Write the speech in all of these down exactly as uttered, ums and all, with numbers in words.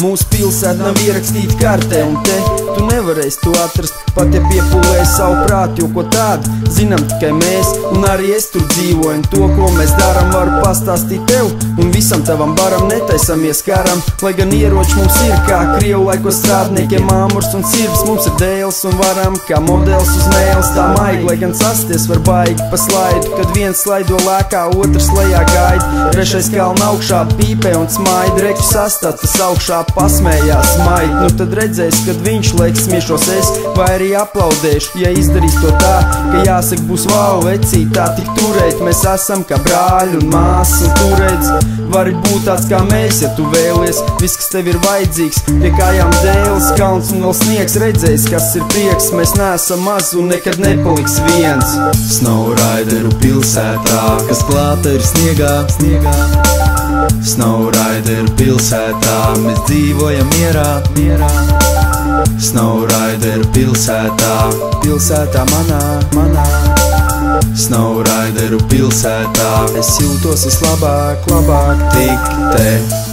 Mūsu pilsēta nav ierakstīta kartē, un te tu nevarēsi to atrast, pat ja piepūlēji savu prātu, jo ko tādu zinām tikai mēs, un arī es tur dzīvoju, un to, ko mēs darām, varu pastāstīt tev, un visam tavam baram netaisamies karam, lai gan ieroči mums ir kā krievu laikos strādniekiem āmurs un sirds, mums ir dēls un varam kā modelis uz mēles, tā maigi, lai gan sasties var baigi pa slaidu, kad viens slaido lēkā, otrs lejā gaida, trešais kalna augšā pīpē un smaida, reķu sastāds, tas augšā pasmējās smaid, nu tad redzēs, kad viņš liekas smiešos es, vai arī aplaudēšu, ja izdarīs to tā, ka jāsaka būs vau vecīt, tā tik turēt, mēs esam kā brāļi un māsas, un tu redz, vari būt tāds kā mēs, ja tu vēlies, viss, kas tev ir vajadzīgs, pie kājām dēles, kalns un vēl sniegs, redzēs, kas ir prieks, mēs neesam maz un nekad nepaliks viens. Snowrideru pilsētā, kas klāta ir sniegā, sniegā. Snowrideru pilsētā, mēs dzīvojam mierā, mierā. Snowrideru pilsētā, pilsētā manā, manā. Snowrideru pilsētā, es jūtos vislabāk, labāk tik te.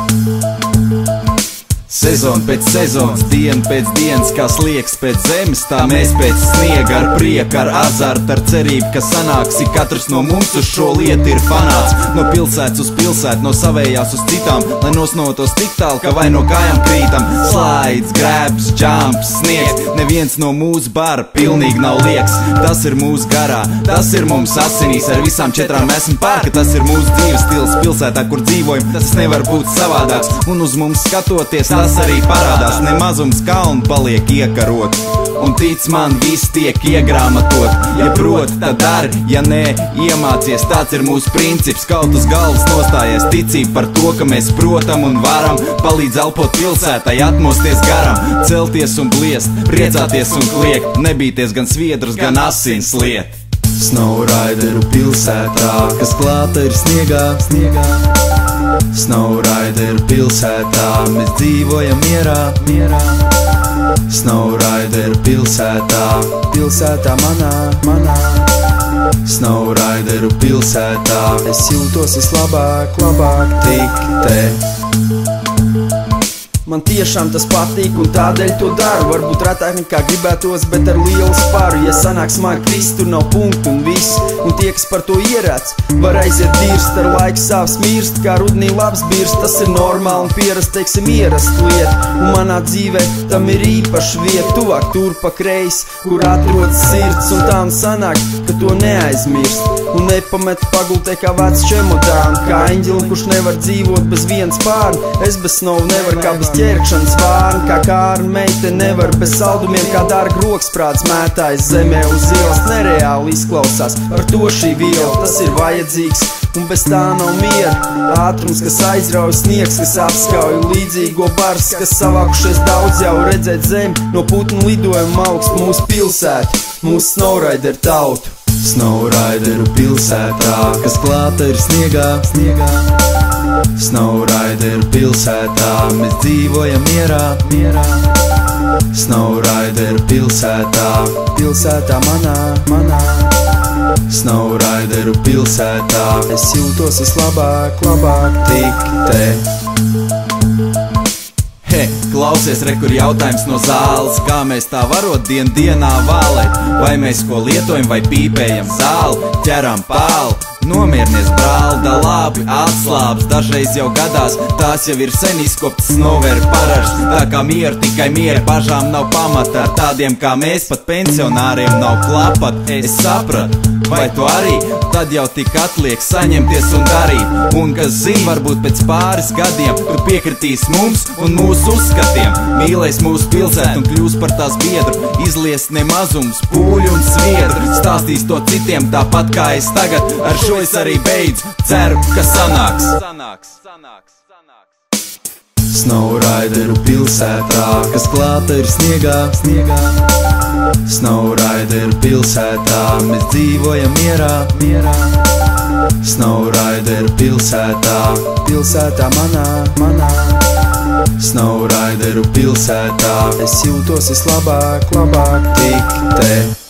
Sezona pēc sezonas, diena pēc dienas, kā sliegs pēc zemes, tā mēs pēc sniega ar prieku, ar azartu, ar cerību, ka sanāks, ik katrs no mums uz šo lietu ir fanāts. No pilsētas uz pilsētu, no savējās uz citām, lai nosnotos tik tālu, ka vai no kājām krītam. Slaids, grabs, jumps, sniegs, neviens no mūsu bara pilnīgi nav liekas. Tas ir mūsu garā, tas ir mums asinīs, ar visām četrām esam pār, ka tas ir mūsu dzīves stils pilsētā, kur dzīvojam, tas nevar būt savādāks. Un uz mums skatoties, tas arī parādās, ne mazums kalnu paliek iekarot. Un tic man, viss tiek iegrāmatot. Ja prot, tad dari, ja nē, iemācies, tāds ir mūsu princips. Kaut uz galvas nostājies ticība par to, ka mēs protam un varam, palīdz elpot pilsētai, atmosties garam, celties un bliest, priecāties un kliegt, nebīties gan sviedrus, gan asins liet. Snowrideru pilsētā, kas klāta ir sniegā, sniegā. Snowrideru pilsētā, mēs dzīvojam mierā, mierā. Snowrideru pilsētā, pilsētā manā, manā. Snowrideru pilsētā, es jūtos vislabāk, labāk tik te. Man tiešām tas patīk un tādēļ to daru, varbūt retāk nekā gribētos, bet ar lielu sparu. Ja sanāks man krist, tur nav punktu un viss, un tie, kas par to ierāds, var aiziet dirst, ar laiku savs mirst, kā rudnī labs birst, tas ir normāli un pierast, teiksim, ierast lieta. Un manā dzīvē tam ir īpaša vieta, tuvāk tur pa kreisi, kur atrodas sirds, un tā un sanāk, ka to neaizmirst, un nepamet pagultē kā vecs čemodānu, kā eņģelim, kurš nevar dzīvot bez viens pārn, es bez snovu nevar kā bez ķerkšanas vārni, kā kārna meite nevar bez saldumiem, kā dārga roksprāts mētājas zemē uz ielas, nereāli izklausās, par to šī viela, tas ir vajadzīgs, un bez tā nav miera. Ātrums, kas aizrauj, sniegs, kas apskauj, līdzīgo bars, kas savākušies daudz jau redzēt zemi, no putnu lidojuma augst mūsu pilsētu, mūsu snowrideru tautu. Snowrideru pilsētā, kas klāta ir sniegā, sniegā. Snowrideru pilsētā, mēs dzīvojam mierā, mierā. Snowrideru pilsētā, pilsētā manā, manā. Snowrideru pilsētā, es jūtos vislabāk, labāk tik te. He, klausies, re, kur jautājums no zāles, kā mēs tā varot dien dienā vālēt, vai mēs ko lietojam vai pīpējam zāli, ķeram pāli. Nomierinies, brāl, da labi, atslābs, dažreiz jau gadās, tās jau ir sen izkoptas novēr paražs, tā kā mieru, tikai mieru, bažām nav pamata, ar tādiem kā mēs, pat pensionāriem nav klapat, es sapratu, vai tu arī, tad jau tik atliek saņemties un darīt, un kas zin, varbūt pēc pāris gadiem, tu piekritīs mums un mūsu uzskatiem, mīlēs mūsu pilsētu un kļūs par tās biedru, izlies nemazums, pūļu un sviedru, stāstīs to citiem tāpat kā es tagad, ar šo es arī beidzu, ceru, ka sanāks, sanāks, sanāks, sanāks. Snowrideru pilsētā, kas klāta ir sniegā, sniegā. Snowrideru pilsētā, mēs dzīvojam mierā, mierā. Snowrideru pilsētā, pilsētā manā, manā. Snowrideru pilsētā, es jūtos vislabāk, labāk tik te.